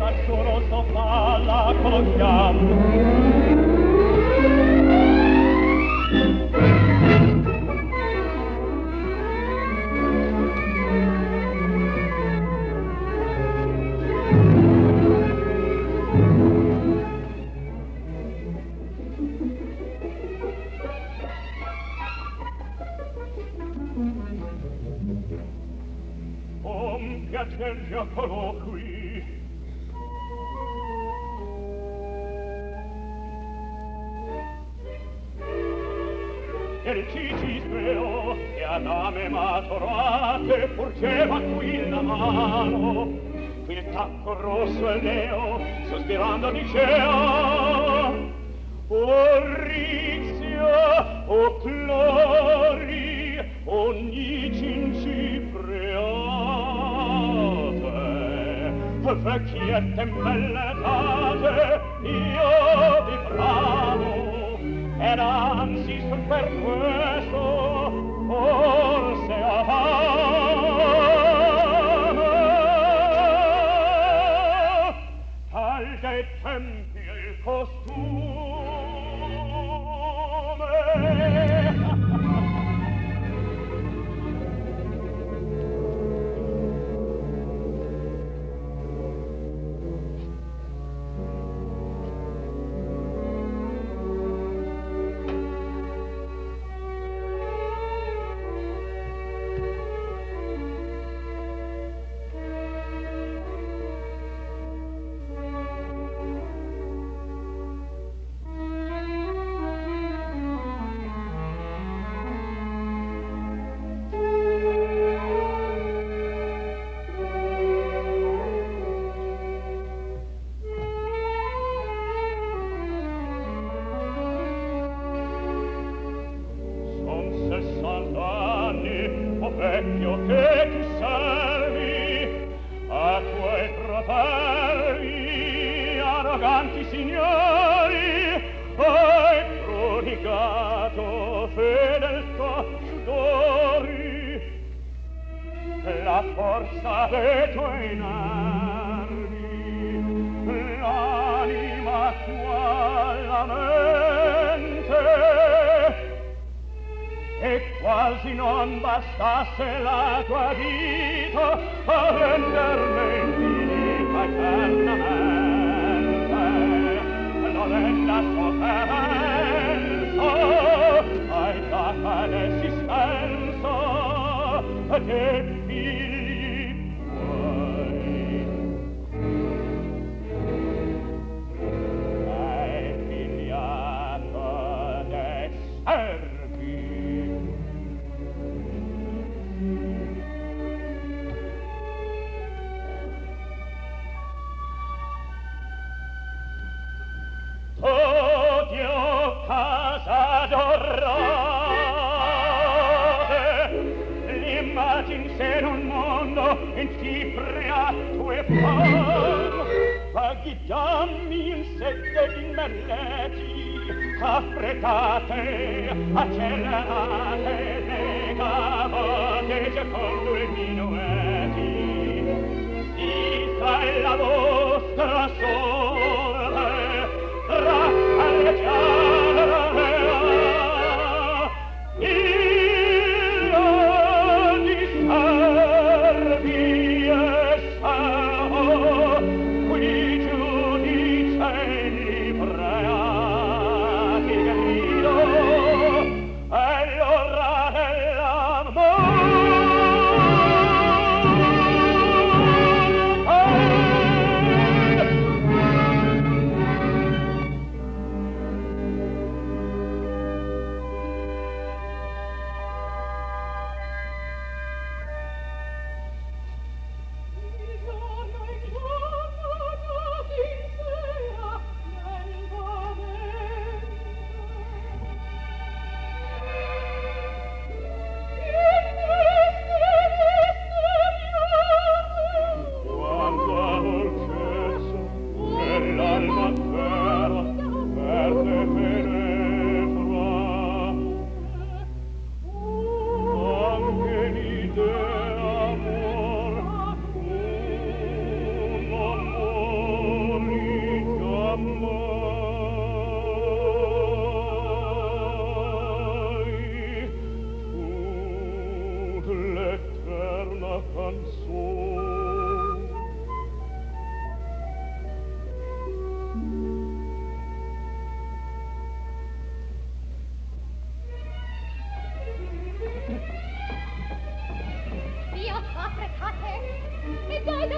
Azzurro sopra la colombiana. Piacer giocolo qui. Il cicisbeo che a name maturate porgeva qui la mano, qui il tacco rosso e neo sospirando diceva: o Rizia, o Clori, ogni cincipreate, vecchiette imbelletate, io vi bravo, ed anzi sul per questo forse al dei tempi il costume. Bastasse la tua vita a rendermi infinita eternamente, l'orrenda sofferenza hai data l'esistenza che figli tuoi. Hai figliato dei servi. Odio casa d'orrore, l'immagine se in un mondo in cipriato e pom, vaghi dammi in sette di merletti, affrettate, accelerate, le cavote secondo i minueti, si sa la vostra sorte,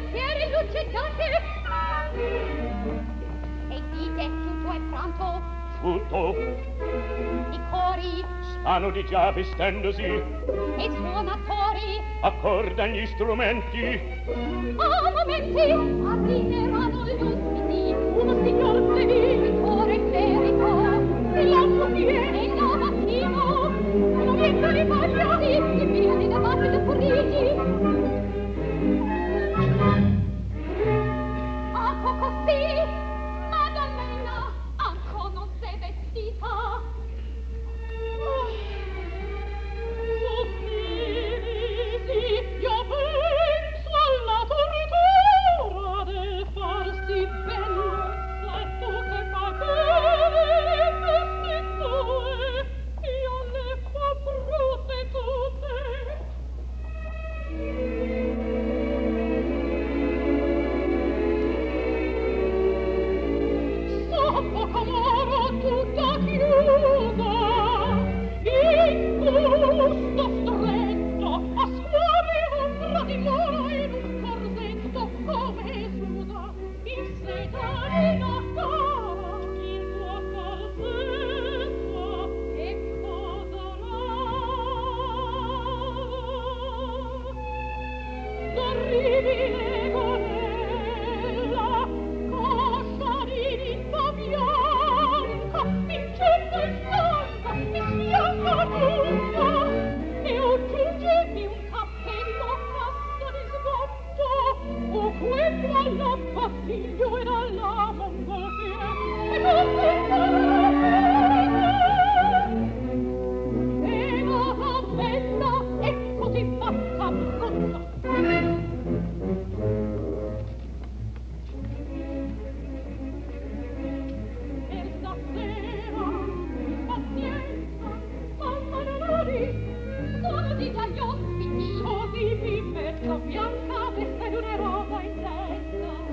pensieri lucidate. E dite tutto è pronto. Tutto. I cori stanno di già vestendosi. E i suonatori accorda gli strumenti. A momenti arriveranno gli ospiti. Uno signor Fléville, pittore clerico. L'altro viene il mattino. Uno viene di paglia. Si viene da parte da Parigi. A poco sì, Maddalena ancora non si è vestita. Io penso alla tortura del farsi bellezzetto che fa bene questi due. Io le fa brutte tutte. Sopra comoro tutta chiusa, in gusto stretto, a scuole ombra di mora in un corsetto come suda, in sedanina cara, il tuo corsetto, che cosa l'ha? D'orribile gonella, coscia di vita bianca, vincendo il stanca, mi sfianca tutta, e aggiungemi un cappello cassa di sgotto, o quello alla Basiglio ed alla mongolfiera, e non e nata bella e così fatta brutta. E stasera, pazienza, mamma Nori, sono di già gli ospiti, così mi metto bianca veste di una roba in testa.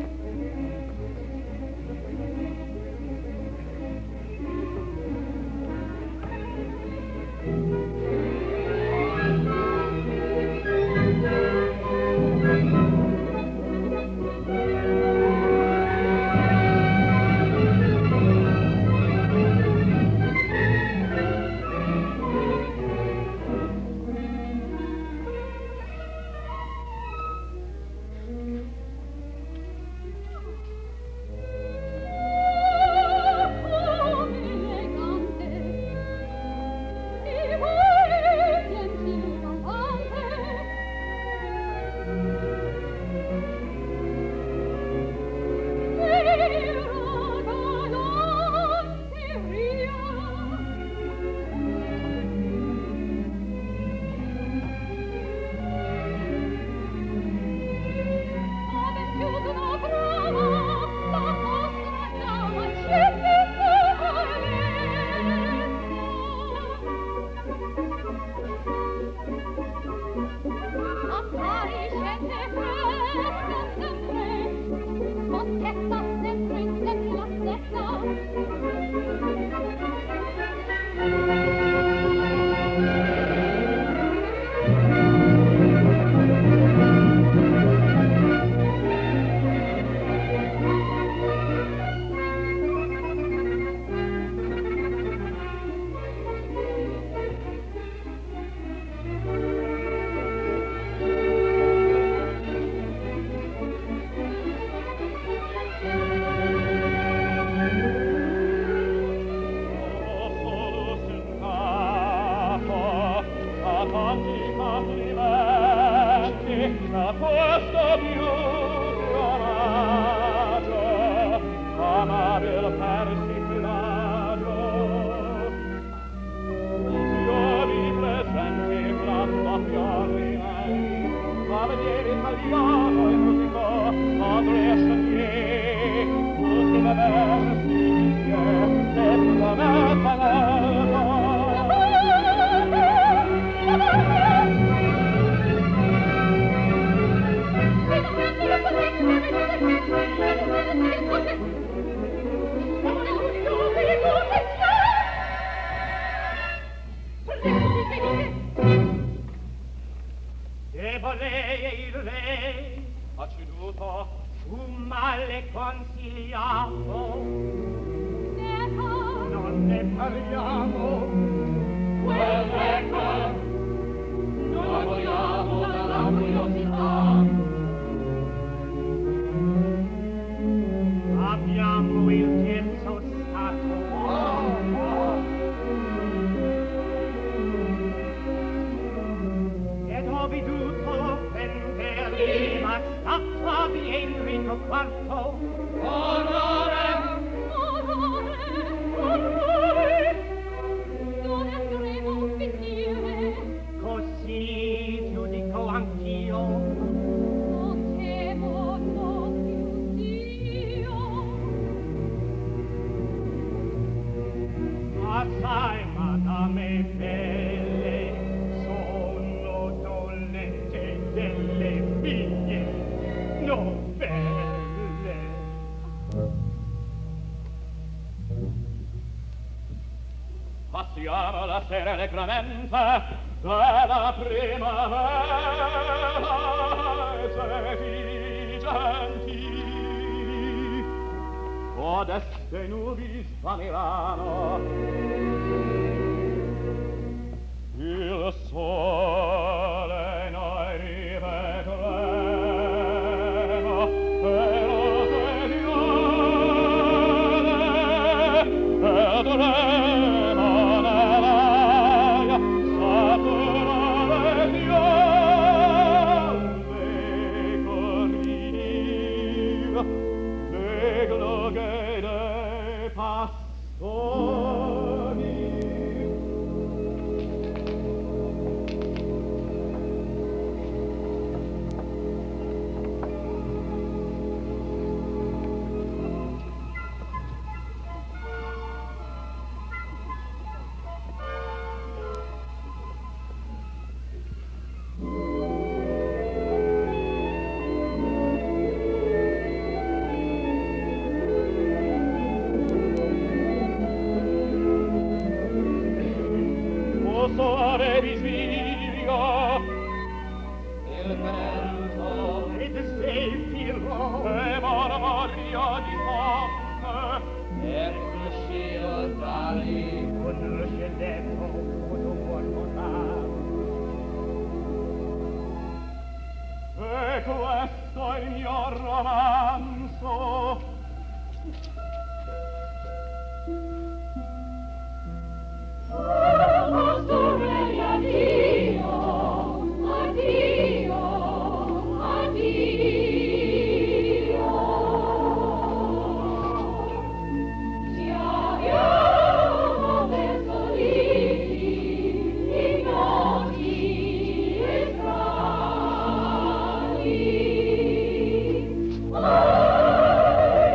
consigliato. Neca. Non ne parliamo. Quel record. Noi vogliamo dalla curiosità. Abbiamo il terzo stato. Ed ho veduto venderli, ma statua di Enrico IV. Orrore! Orrore! Orrore! Non andremo finire. Così giudico anch'io. Non temo, non più Dio. Assai, madame belle, sono dolente delle figlie novelle. Passiamo la sera allegramente della primavera e se gentili codeste nubi svanirano. Il sole noi rivedremo e lo vedremo nell'aia satura de corrir le gloghe de pastori. Soave visiglio il vento ed zefiro e mormorio di fonte e riflescio tali conosce l'eco un mormorar. E questo è il mio romanzo. Addio, addio, addio. Ci abbiamo verso lì, ignoti e strani.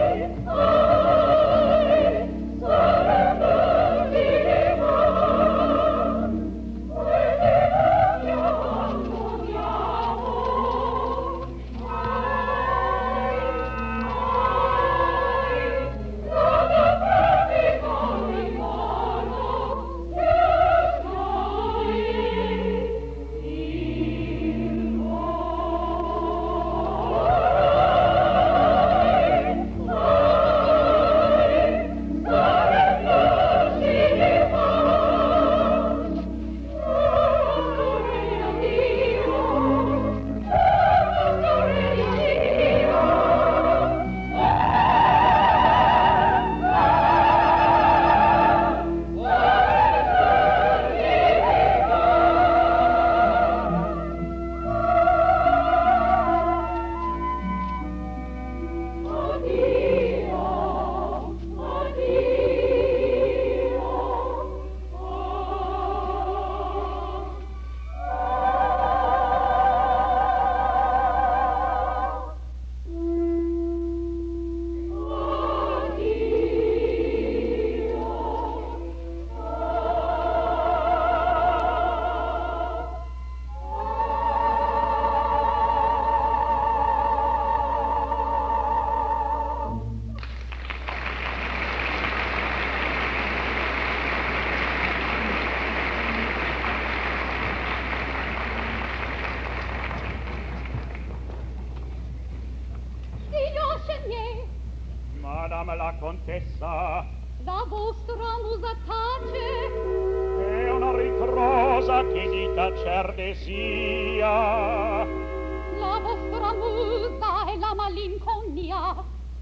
madame la contessa. La vostra musa tace. È una ritrosa che di tacer desia. La vostra musa è la malinconia.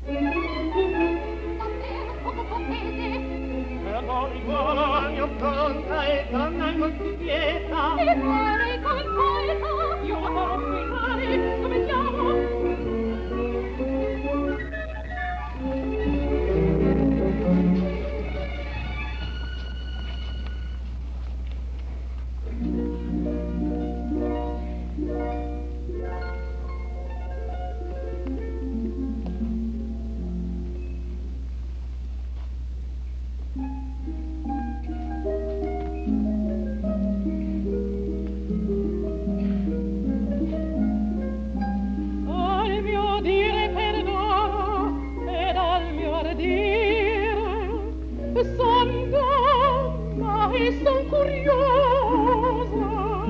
Davvero poco cortese. Per noi buono pronta e donna non si quieta. E muore come poeta. Io adoro quei mari. Come siamo? Son donna e son curiosa.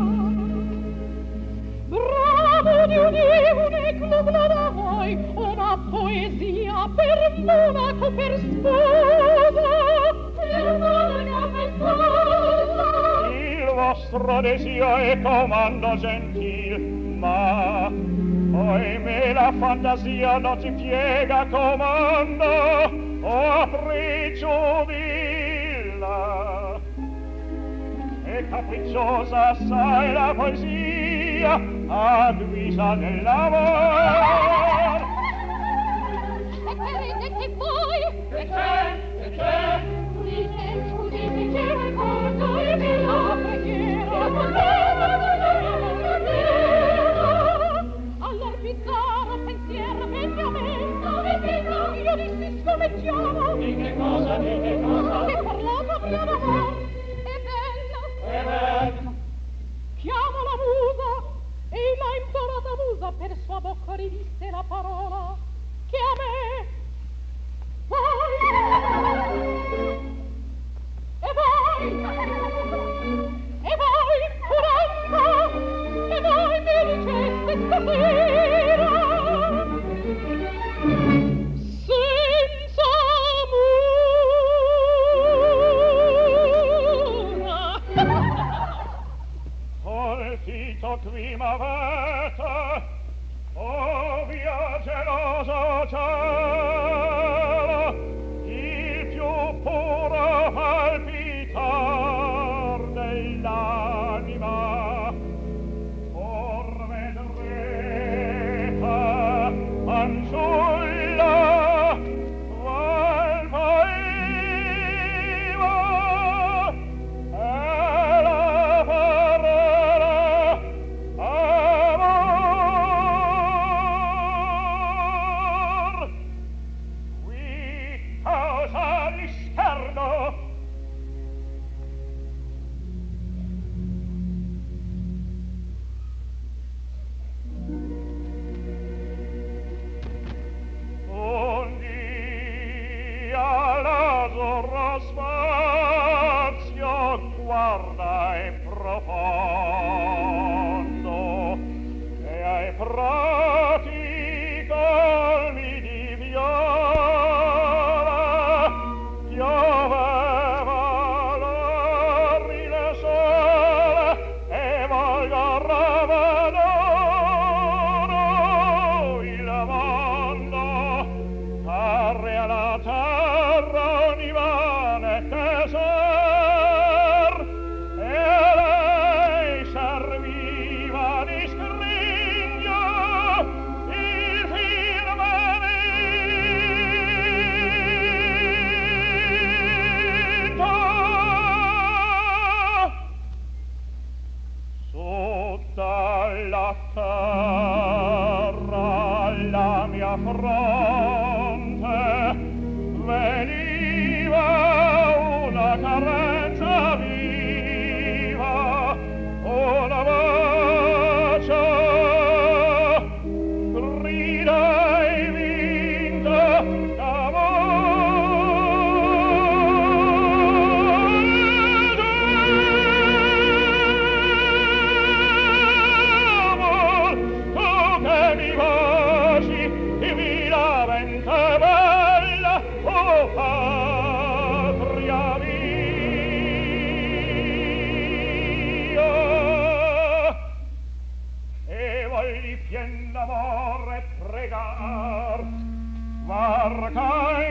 Bravo di un eclopla da voi, una poesia per monaco, per sposa. Per monaco, per sposa. Il vostro desio è comando gentil, ma ohimè la fantasia non ti piega comando. O capriccio villa, e capricciosa assai la poesia a guisa dell'amor. E credete voi? E c'è? Udite, c'è un corto e bella preghiera. Allor bizzarro pensiero venne a me. Io dissi scommettiamo. Di che cosa? Che parlato mio d'amor è bella. Chiamo la musa e la implorata musa per sua bocca riviste la parola che a me voi curando e voi mi diceste stasera senza Colpito qui m'avete, oh via geloso cielo, il più puro palpitar dell'anima. Or vedrete, fanciulla, qual pareva, e la amor. Qui causa di scherno. Un dia l'azzurro spazio guarda e profondo e ai prati colmi di viola pioveva l'orrida sole e volga ravanoro il mondo parre alla terra un'ivane teser e lei serviva di scrigno il firmamento sotto la terra alla mia fronte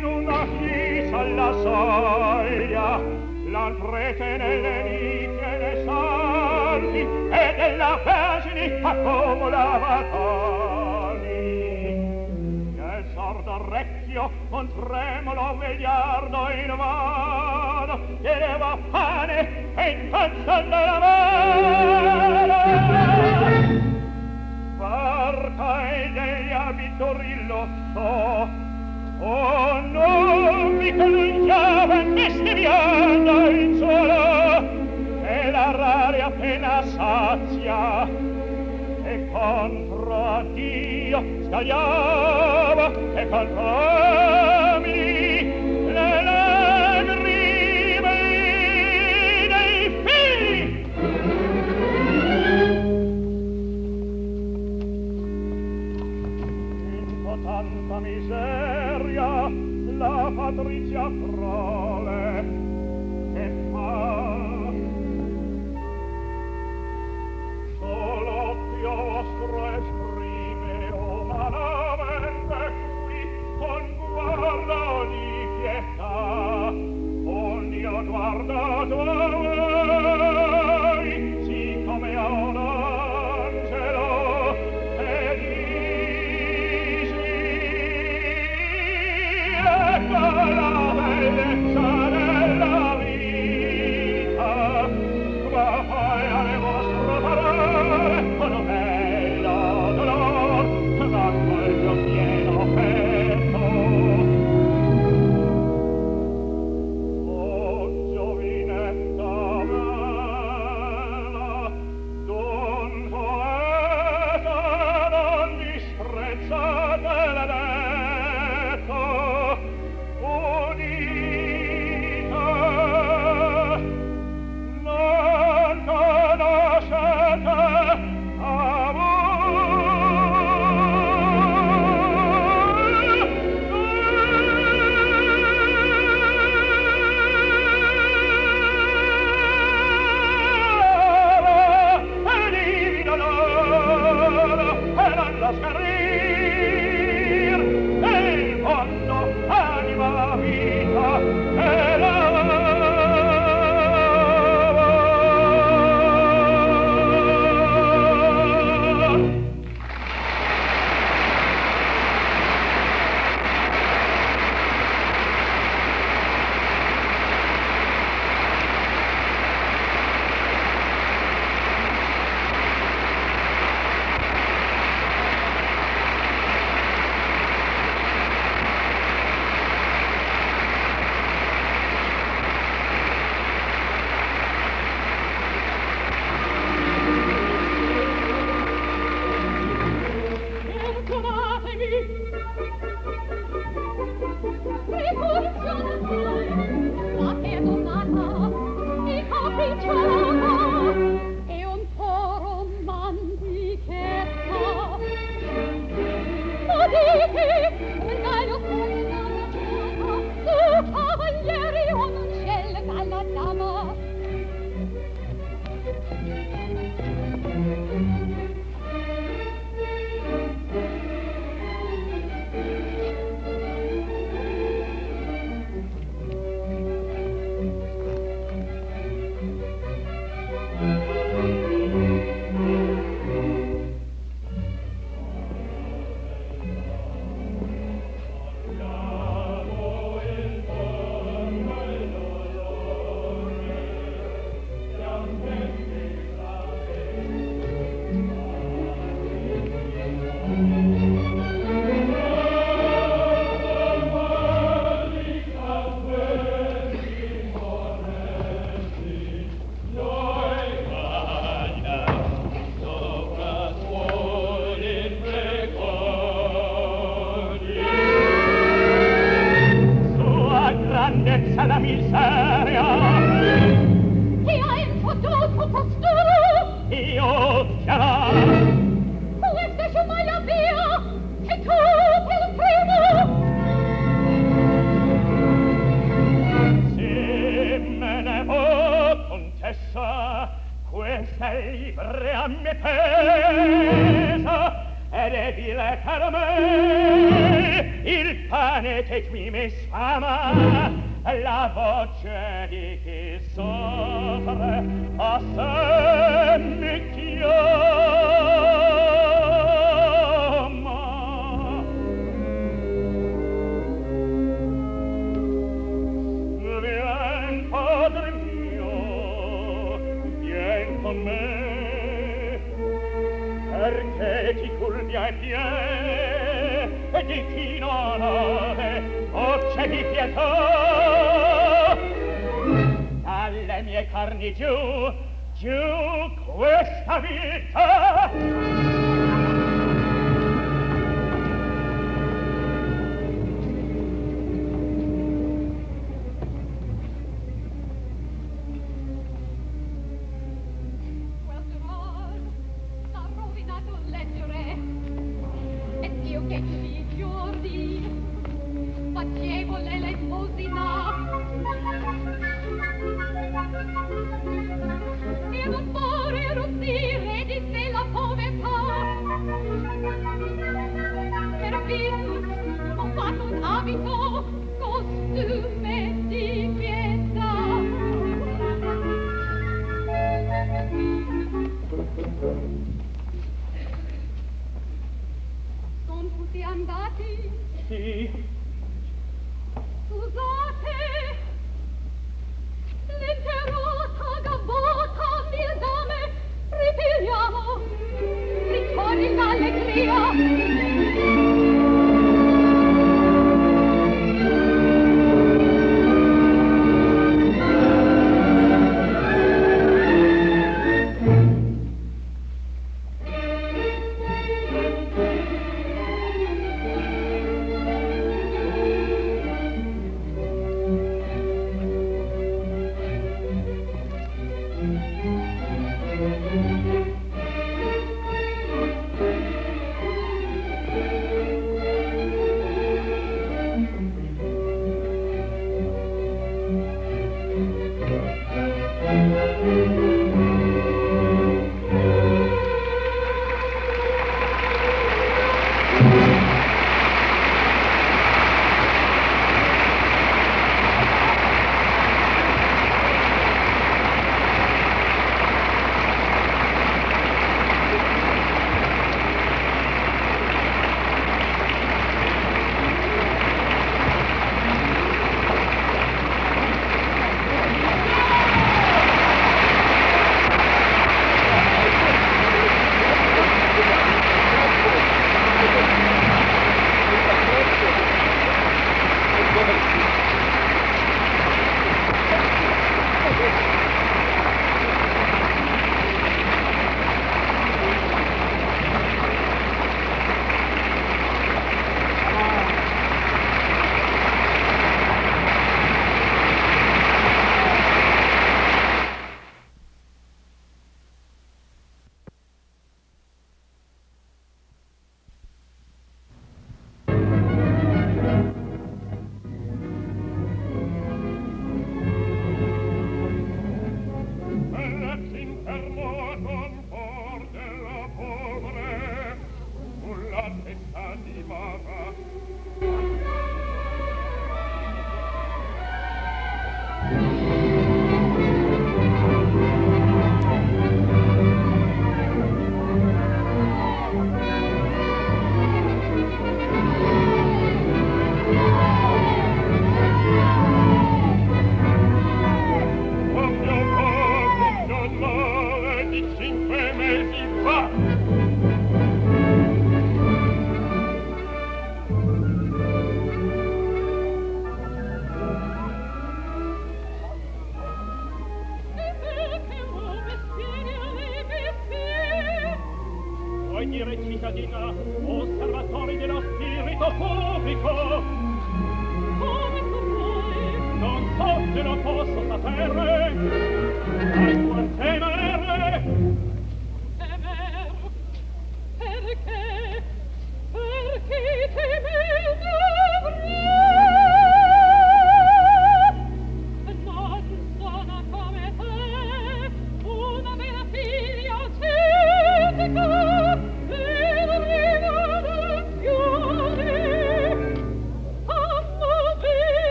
in una chiesa alla soglia, la prete nelle nicchie dei santi e della Vergine accomodava toni. Nel sordo orecchio un tremolo vegliardo invano chiedeva pane e incantando la mano. Sparta e degli abitori lo so, oh non mi congiava bestemmiando in solo, e la raria appena sazia, e contro a Dio scagliava, e contro uomini le lagrime dei figli. In tanta miseria la patrizia prole che fa solo Dio vostro esprime umanamente qui con guardo di pietà. Oh Dio guarda voi sì come a un angelo e dici ecco la bellezza della vita, ma poi alle vostre parole con bello dolor raccolgo pieno petto. Oh giovinetta bella, d'un poeta non disprezzate l'edetto, unita non conoscete la miseria. Chi ha introdotto costoro? Io, Chiara. Questa è mai la via, e tu per primo. Se me ne può, contessa, questa è libre a me pesa, ed è vile per me. il pane che qui mi sfama, la voce di chi soffre a sé mi chiama. Vien, padre mio, vien con me, perché ti curvi ai piedi di chi non ave voce di pietà. Dalle mie carni giù, giù questa vita. Facevo l'elemosina e non vorrei rossire di sé la povertà. Perfino ho fatto un abito, costume di pietà. Son tutti andati? Sì. Scusate, l'interrota gavota mille dame, ritiriamo, ritorni l'allegria.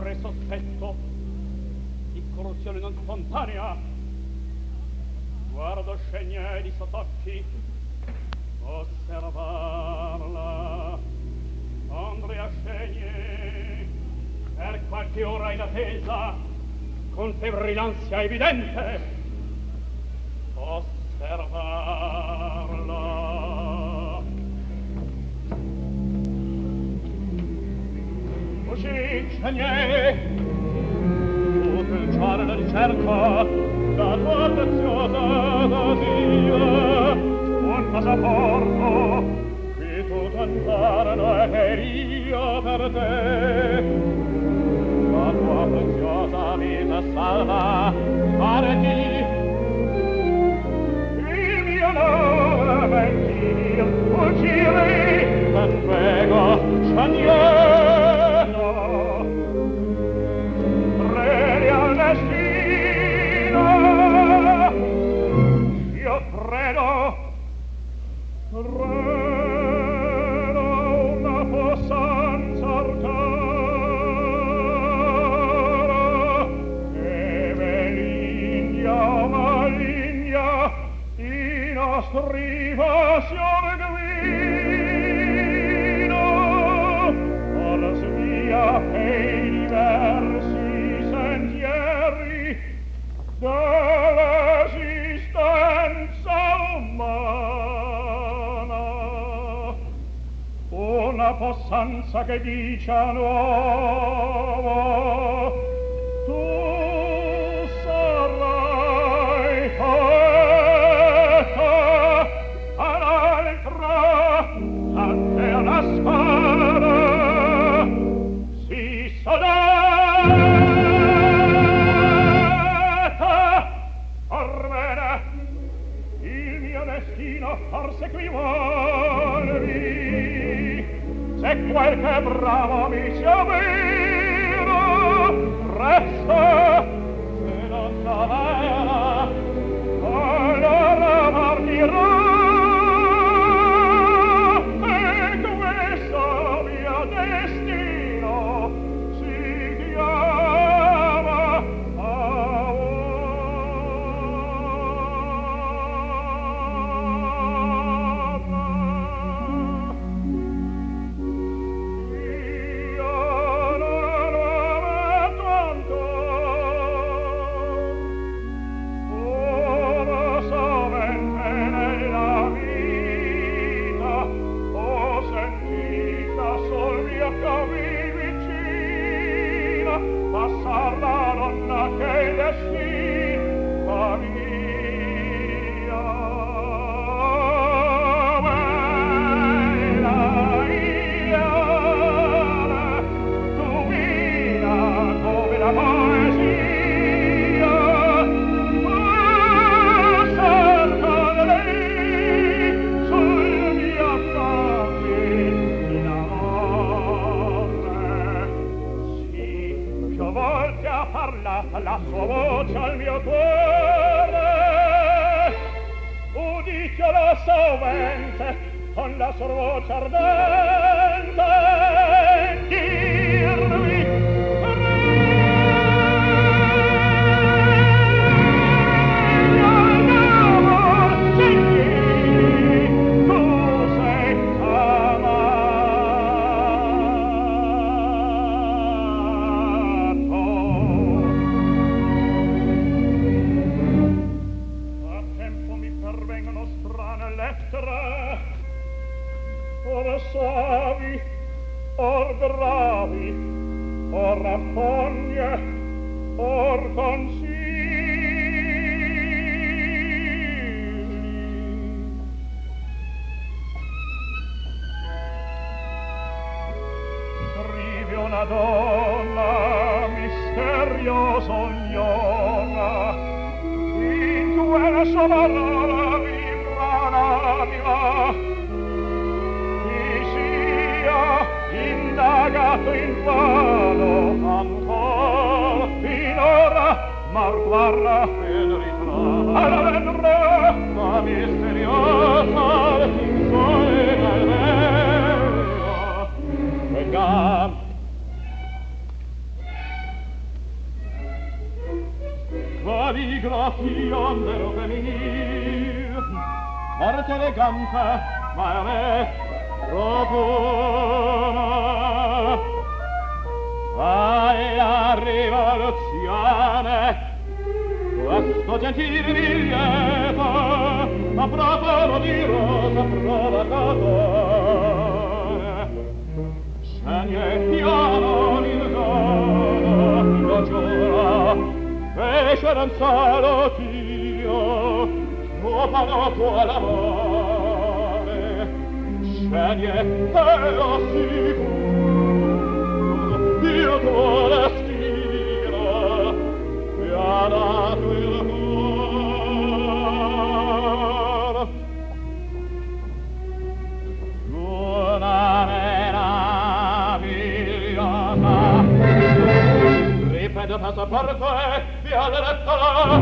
timore sospetto di corruzione non spontanea. Guardo Chénier di sottocchi, osservarla. Andrea Chénier, per qualche ora in attesa, con febrile ansia evidente, osservarla. Così, Chénier, tutto il giorno la ricerca, la tua preziosa Dasia, un passaporto, qui tutto intorno è io per te. La tua preziosa vita salva, parti. Il mio nome mentir, fuggire, ben prego, Chénier, no. Credi al destino, io credo una possanza arcana, Evelyn, maligna, i nostri passione guida, alla svia e diversi sentieri dell'esistenza umana. Una possanza che dice a nuovo, tu sarai poeta, all'altra ante una spada si sodata. Orbene, il mio destino forse qui vuolvi, se qualche bravo mi si avvera, resta, se non dov'era, allora partirò, e questo mio destino si chiama amore. Passar la donna che il destin fa via. Bella Iana, tu vina come la poesia, cerca di lei sul mio cammino in amore. Più volte ha parlato la sua voce al mio cuore, udicchiola sovente con la sua voce ardente dirmi amor, sì, tu sei or suavi, or gravi, or rampogne, or consigli. Scrive una donna misteriosa ognona, in quella sua parola vibra l'anima, indagato in vano ancora finora, ma guarda ed ritrova alla vendrà la misteriosa finzone almeno. Venga, arte elegante, ma a me profuma. Vai la rivoluzione, questo gentil biglietto, a profumo di rosa provocatore. Chénier piano l'indono, lo giuro, fece danzare Dio, tuo tuo l'amore. Chénier te lo sicuro, io tuo destino, mi ha dato il cuore. Una meravigliosa, ripeto passaporto e Violetta,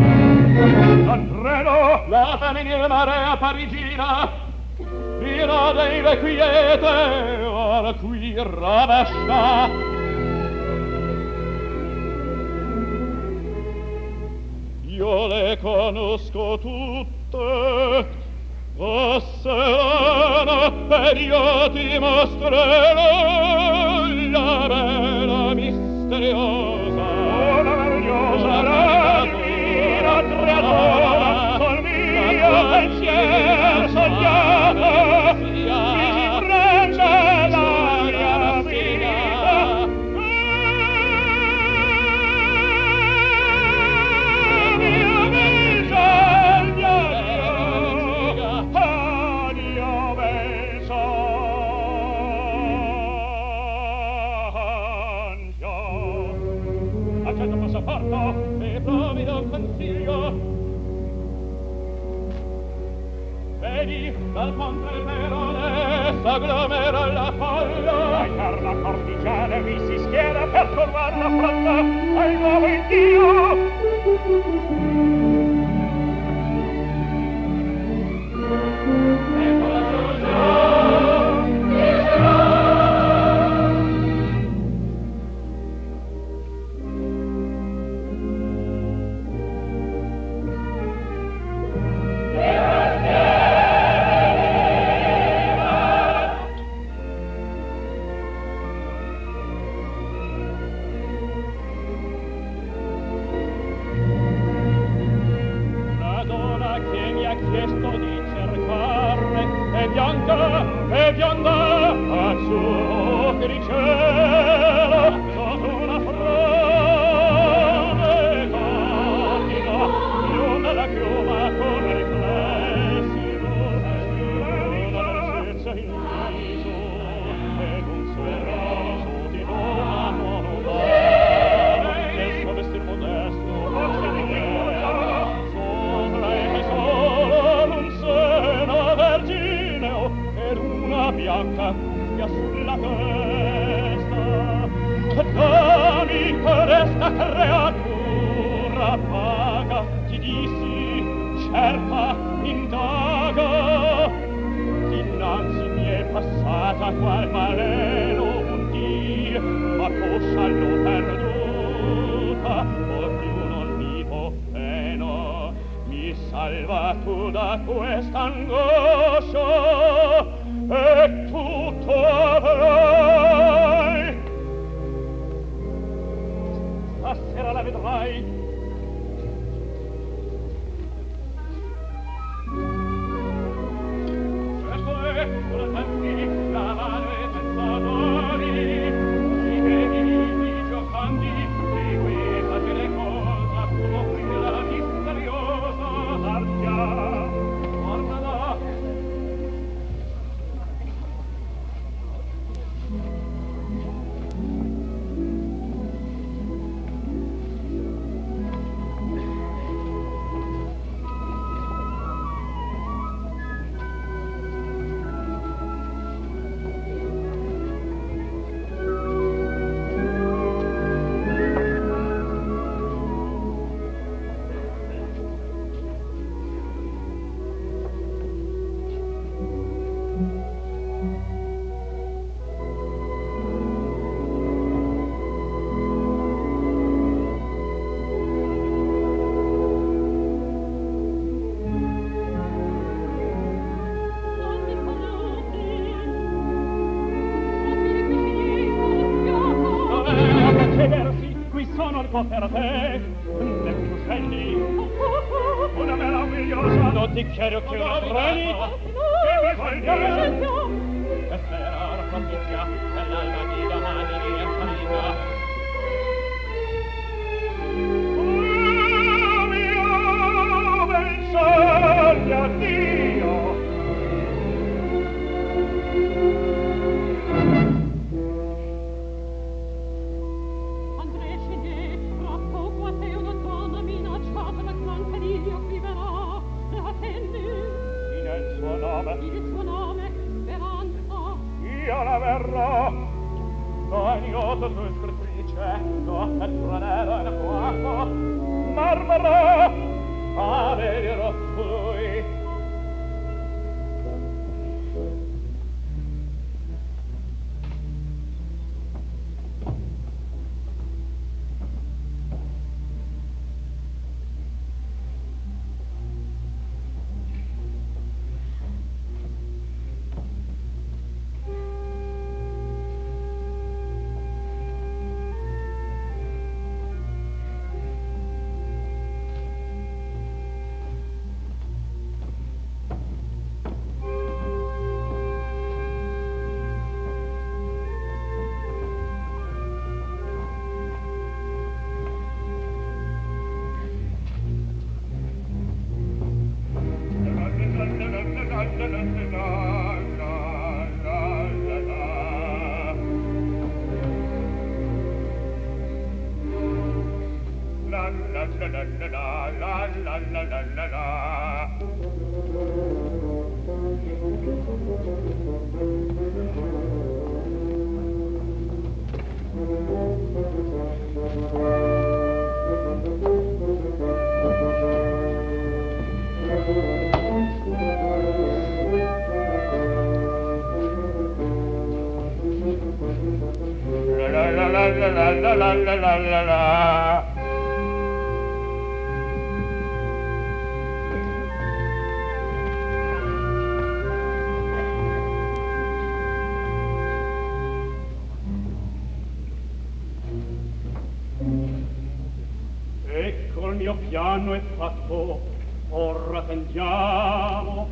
Andrea, la femminile marea parigina, fino dei requiete, ora qui rovescia. Io le conosco tutte, passeranno ed io ti mostrerò la bella misteriosa. Una meravigliosa radimina creatura, col mio pensier sognato, mi si prende la mia vita. E provi un consiglio. Vedi, dal ponte il Verone s'agglomera la folla. E Carla cortigiana vi si schiera per curvar la fronda al nuovo Iddio. Ecco la e bionda azzurro di cielo sotto una fronde gotica luna la chioma con riflessi una dolcezza in viso ed un sorriso di donna monodale nel suo vestir modesto sopra il solo un seno vergineo ed una bianca cuffia sulla testa. Dammi per esta creatura paga, ti dissi, cerca, indaga. Dinanzi mi è passata qual maleno un dì, ma poscia l'ho perduta, o più non mi offeno. Mi salva tu da questa angoscia, e tutto avrai. Stasera la vedrai. Certo è, tanti, la madre pensatori, si vedi giocandi, di questa te ne cosa, come offrire la misteriosa artia. Guarda là. ecco per te le uccelli una meravigliosa notiziario che freni che mi fai dire e spera propizia dell'alba di domani rientrina. Soglia Dio Andrea Chénier, tra poco a te una donna minacciata da gran periglio arriverà. La attendi? il suo nome Speranza. io la verrò no ignoto tu scrittrice no petronero e quaco marmorò Averò poi Ecco il mio piano è fatto, ora tendiamo.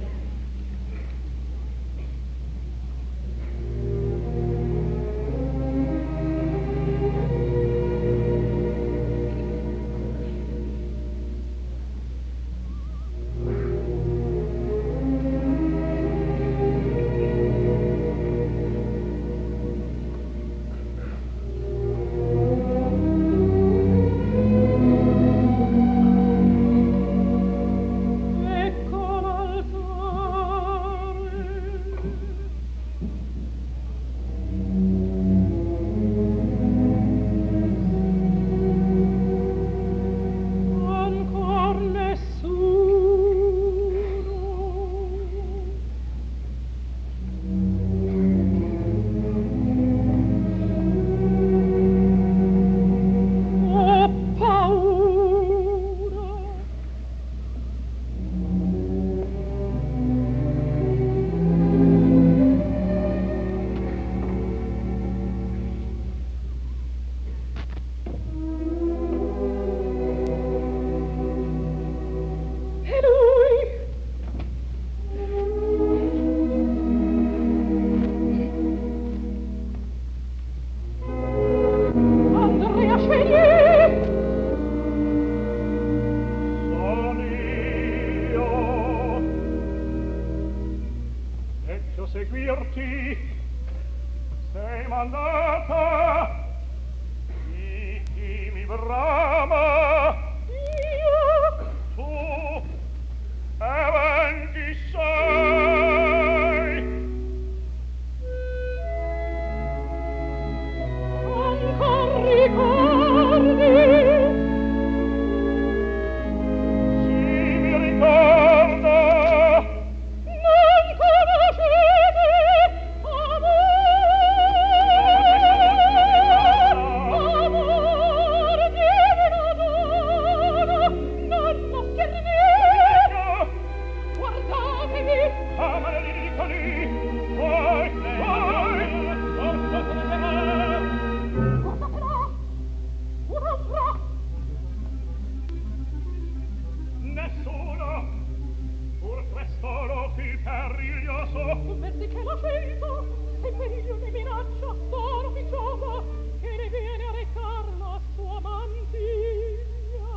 pensi che la scelta, se periglio ne minaccia, sono ufficiosa, che ne viene a recar la sua mantiglia.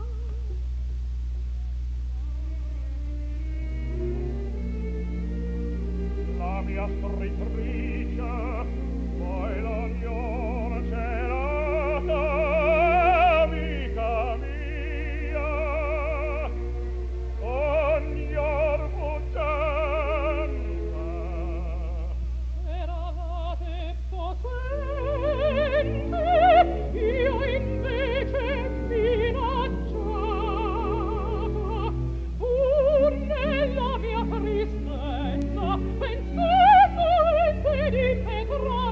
La mia strittrice, poi l'ognona celata, amica mia, ognor fuggente. Eravate possente, io invece minacciata, pur nella mia tristezza, pensando di petrare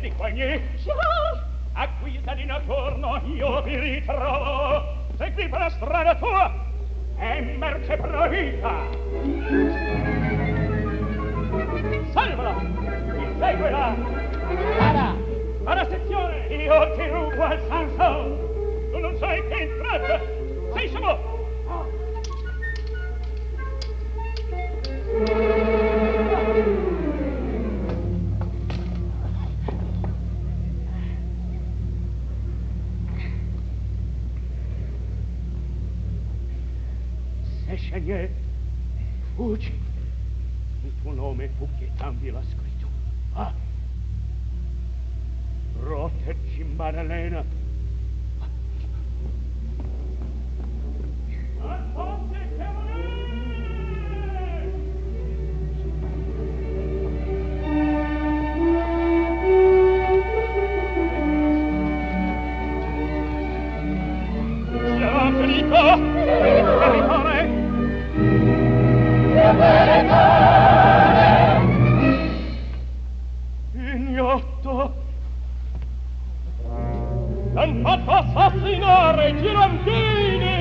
di Coigny. Gérard! A guisa di notturno io vi ritrovo. Segui per la strada tua. È merce provita. Salvala! Mi seguila! Vada! Alla sezione! Io ti rubo al senso! Tu non sai che in tratta! Sei sciamo! Se Chénier, fuggi! Il tuo nome fu Pietro l'ha scritto. Ah! Proteggi Maddalena. Ascolti che Siamo finito! Ignotto! L'han fatto assassinare girandini!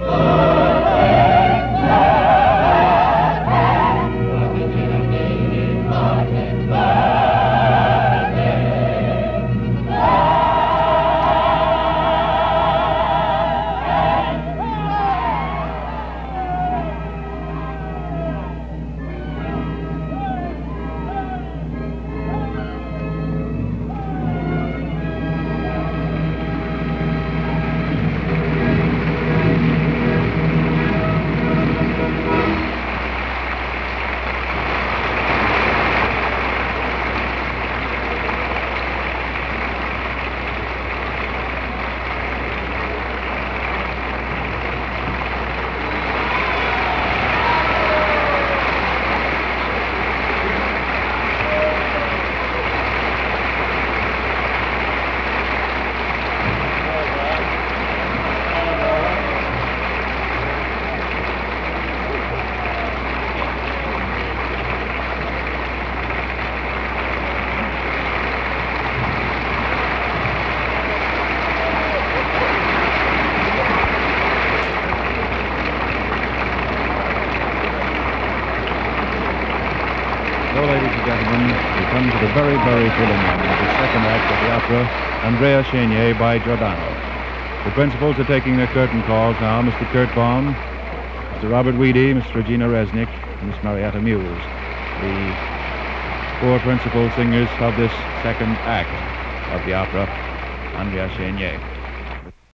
The very, very thrilling one of the second act of the opera, Andrea Chénier by Giordano. The principals are taking their curtain calls now. Mr. Kurt Baum, Mr. Robert Weede, Miss Regina Resnik, and Miss Marietta Muhs, the four principal singers of this second act of the opera, Andrea Chénier.